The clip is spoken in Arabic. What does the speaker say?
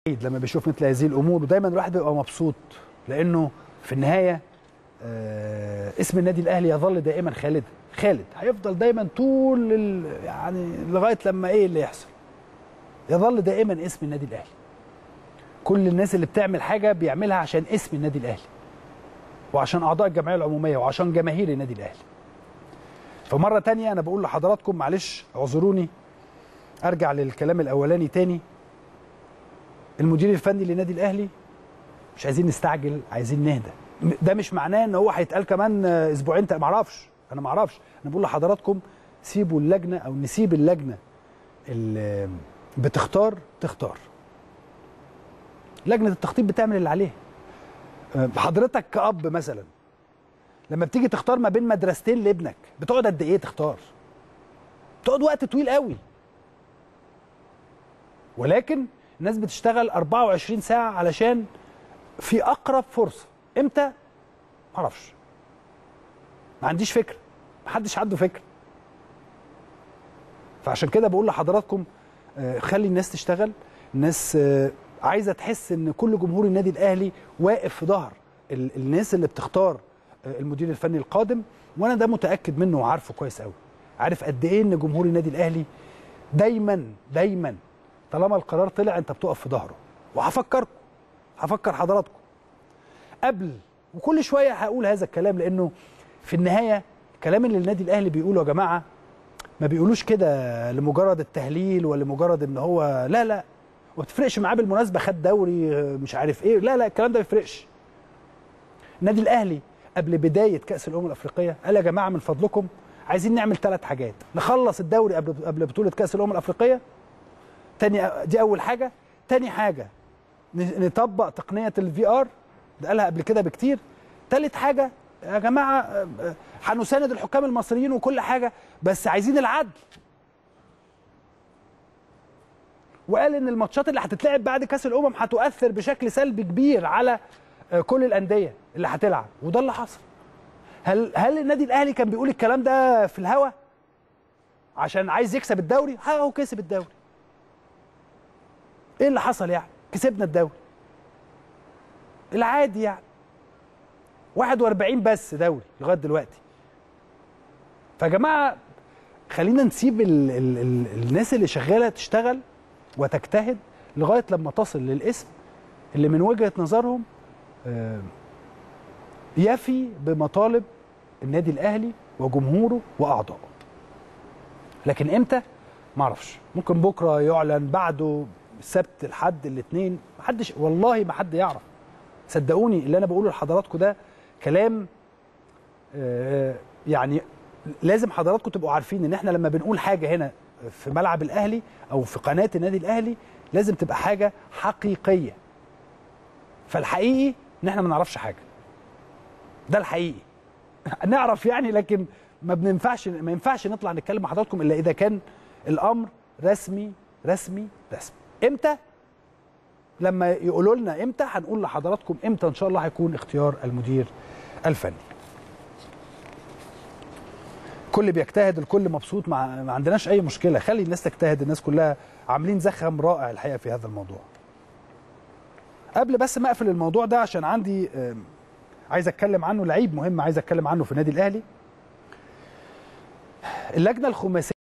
لما بيشوف مثل هذه الامور ودايما الواحد بيبقى مبسوط لانه في النهايه اسم النادي الاهلي يظل دائما خالد هيفضل دايما طول يعني لغايه لما ايه اللي يحصل يظل دائما اسم النادي الاهلي. كل الناس اللي بتعمل حاجه بيعملها عشان اسم النادي الاهلي وعشان اعضاء الجمعيه العموميه وعشان جماهير النادي الاهلي. فمره تانية انا بقول لحضراتكم معلش اعذروني ارجع للكلام الاولاني تاني. المدير الفني للنادي الاهلي مش عايزين نستعجل، عايزين نهدى. ده مش معناه ان هو هيتقال كمان اسبوعين ما اعرفش، انا بقول لحضراتكم سيبوا اللجنه او نسيب اللجنه اللي بتختار تختار. لجنه التخطيط بتعمل اللي عليها. حضرتك كأب مثلا لما بتيجي تختار ما بين مدرستين لابنك بتقعد قد ايه تختار؟ بتقعد وقت طويل قوي. ولكن الناس بتشتغل 24 ساعه علشان في اقرب فرصه. امتى؟ معرفش، ما عنديش فكره، محدش عنده فكره. فعشان كده بقول لحضراتكم خلي الناس تشتغل. الناس عايزه تحس ان كل جمهور النادي الاهلي واقف في ظهر الناس اللي بتختار المدير الفني القادم، وانا ده متاكد منه وعارفه كويس قوي. عارف قد ايه ان جمهور النادي الاهلي دايما طالما القرار طلع انت بتقف في ظهره. هفكر حضراتكم قبل، وكل شويه هقول هذا الكلام لانه في النهايه الكلام اللي النادي الاهلي بيقوله يا جماعه ما بيقولوش كده لمجرد التهليل ولا لمجرد ان هو لا وما بتفرقش معاه. بالمناسبه خد دوري مش عارف ايه، لا الكلام ده ما بيفرقش. النادي الاهلي قبل بدايه كاس الامم الافريقيه قال يا جماعه من فضلكم عايزين نعمل 3 حاجات. نخلص الدوري قبل بطوله كاس الامم الافريقيه، دي اول حاجه. تاني حاجه نطبق تقنيه الفي ار، ده قالها قبل كده بكتير. تالت حاجه يا جماعه هنساند الحكام المصريين وكل حاجه بس عايزين العدل. وقال ان الماتشات اللي هتتلعب بعد كاس الامم هتؤثر بشكل سلبي كبير على كل الانديه اللي هتلعب، وده اللي حصل. هل النادي الاهلي كان بيقول الكلام ده في الهوا عشان عايز يكسب الدوري؟ هو كسب الدوري. ايه اللي حصل يعني؟ كسبنا الدوري العادي يعني 41 بس دوري لغايه دلوقتي. فيا جماعه خلينا نسيب الناس اللي شغاله تشتغل وتجتهد لغايه لما تصل للاسم اللي من وجهه نظرهم يفي بمطالب النادي الاهلي وجمهوره واعضائه. لكن امتى؟ ما اعرفش. ممكن بكره يعلن، بعده السبت، الحد، الاثنين، محدش والله ما حد يعرف. صدقوني اللي انا بقوله لحضراتكم ده كلام يعني لازم حضراتكم تبقوا عارفين ان احنا لما بنقول حاجه هنا في ملعب الاهلي او في قناه النادي الاهلي لازم تبقى حاجه حقيقيه. فالحقيقي ان احنا ما نعرفش حاجه، ده الحقيقي. نعرف يعني لكن ما ينفعش نطلع نتكلم مع حضراتكم الا اذا كان الامر رسمي. امتى؟ لما يقولوا لنا امتى هنقول لحضراتكم امتى ان شاء الله هيكون اختيار المدير الفني. الكل بيجتهد، الكل مبسوط، ما عندناش اي مشكله. خلي الناس تجتهد، الناس كلها عاملين زخم رائع الحقيقه في هذا الموضوع. قبل بس ما اقفل الموضوع ده عشان عندي عايز اتكلم عنه، لعيب مهم عايز اتكلم عنه في النادي الاهلي. اللجنه الخماسيه